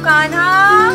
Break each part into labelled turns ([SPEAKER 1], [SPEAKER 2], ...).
[SPEAKER 1] कान्हा।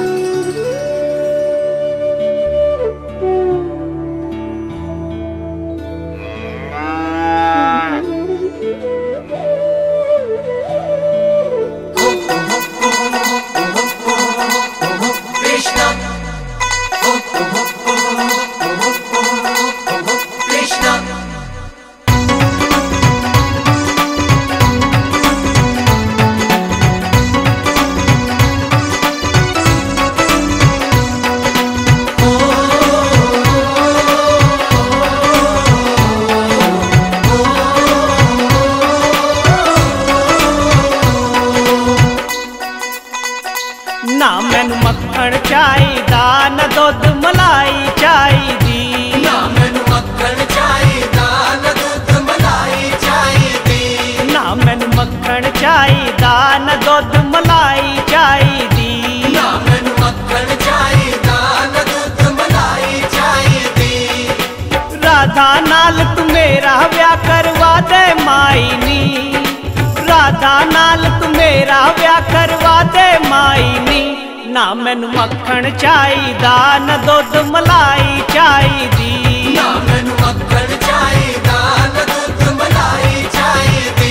[SPEAKER 2] ना मैनू मक्खन चाहिदा न दुध मलाई चाहिदी।
[SPEAKER 3] ना मैनू मक्खन चाहिदा न दुध मलाई चाहिदी।
[SPEAKER 2] ना मैनू मक्खन चाहिदा न दुध मलाई चाहिदी।
[SPEAKER 3] ना मैनू मक्खन चाहिदा न दुध मलाई चाहिदी।
[SPEAKER 2] राधा नाल तू मेरा ब्याह करवा दे माई नी। राधा नाल तू मेरा ब्याह करवा दे माई नी। ना मैनू मक्खन चाहिदा न दुध मलाई चाहिदी।
[SPEAKER 3] ना मैनू मक्खन चाहिदा न दुध मलाई चाहिदी।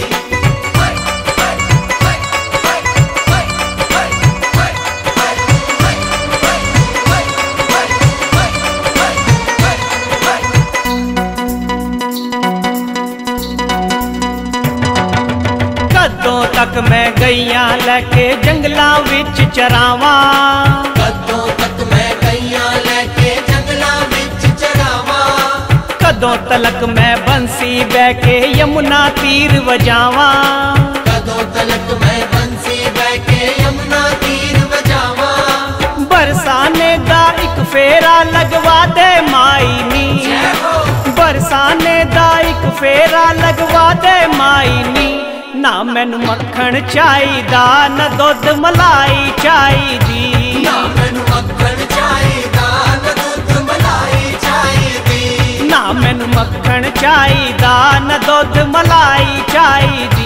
[SPEAKER 2] कदों तक मैं गईयां लैके जंगलां विच चरावां।
[SPEAKER 3] कदों तक मैं गईयां लैके जंगलां विच चरावां।
[SPEAKER 2] कदों तलक मैं बंसी बैके यमुना तीर वजावां।
[SPEAKER 3] कदों तलक मैं बंसी बैके यमुना तीर वजावां।
[SPEAKER 2] बरसाने दा एक फेरा लगवा दे माई नी। बरसाने दा एक फेरा लगवा दे माई नी। ना मैनू मक्खन चाहिदा न दुध मलाई चाहिदी।
[SPEAKER 3] ना मैनू मक्खन चाहिदा न दुध मलाई चाहिदी।
[SPEAKER 2] ना मैनू मक्खन चाहिदा न दुध मलाई चाहिदी।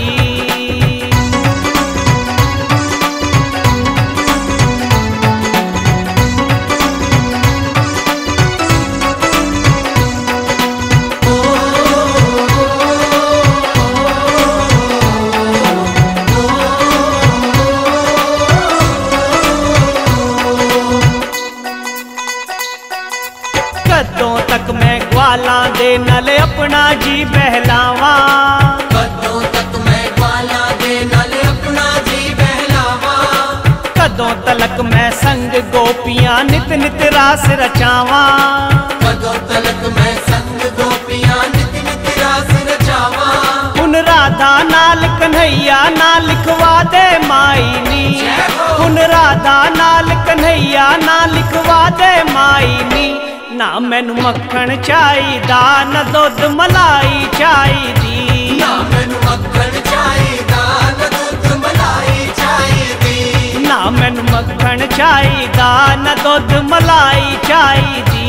[SPEAKER 2] कदों तक मैं ग्वालां दे नाल अपना जी बहलावां।
[SPEAKER 3] कदों तक मैं ग्वालां दे नाल अपना जी बहलावां।
[SPEAKER 2] कदों तलक मैं संग गोपियां नित नित रास रचावां।
[SPEAKER 3] कदों तलक मैं संग गोपियां नित नित रास रचावां।
[SPEAKER 2] हुन राधा नाल कन्हैया ना लिखवा दे माई नी। हुन राधा नाल कन्हैया ना लिखवा दे माई नी। ना मैनू मक्खन चाहिदा न दुध मलाई चाहिदी।
[SPEAKER 3] ना मैनू मक्खन चाहिदा न दुध मलाई चाहिदी।
[SPEAKER 2] ना मैनू मक्खन चाहिदा न दुध मलाई चाहिदी।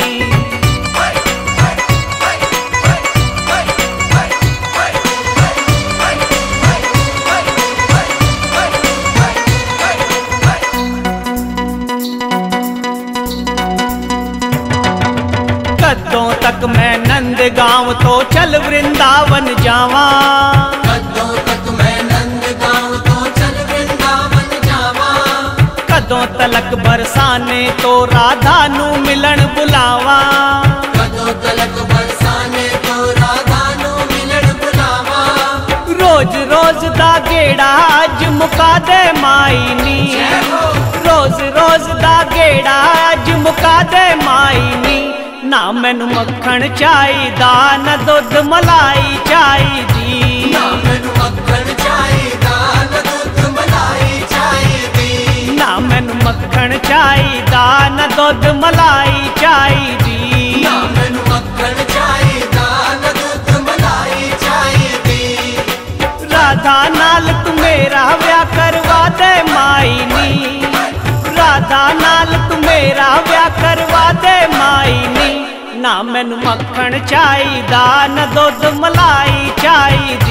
[SPEAKER 2] कदों तक मैं नंद गांव तो चल वृंदावन जावां।
[SPEAKER 3] कदों तक मैं नंद गांव तो चल वृंदावन जावां।
[SPEAKER 2] कदों तलक बरसाने तो राधा नू मिलन बुलावां।
[SPEAKER 3] कदों तलक बरसाने तो राधा नू मिलन बुलावां।
[SPEAKER 2] रोज रोज दा गेड़ा अज मुका दे माई नी। रोज रोज दा गेड़ा अज मुका दे माई नी। ना मैनू मक्खन चाहिदा न दुध मलाई चाहिदी।
[SPEAKER 3] ना मैनू मक्खन चाहिदा न दुध मलाई चाहिदी।
[SPEAKER 2] ना मैनू मक्खन चाहिदा न दुध मलाई चाहिदी।
[SPEAKER 3] ना मैनू मक्खन चाहिदा न दुध मलाई चाहिदी।
[SPEAKER 2] राधा नाल तू मेरा ब्याह करवा दे माई नी। राधा नाल तू मेरा ब्याह करवा दे माई नी। ना मैनू मक्खन चाहिदा न दुध मलाई चाहिदी।